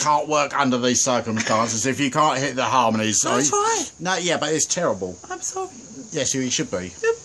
can't work under these circumstances if you can't hit the harmonies. I'll try. No, yeah, but it's terrible. I'm sorry. Yes, you should be. Yeah,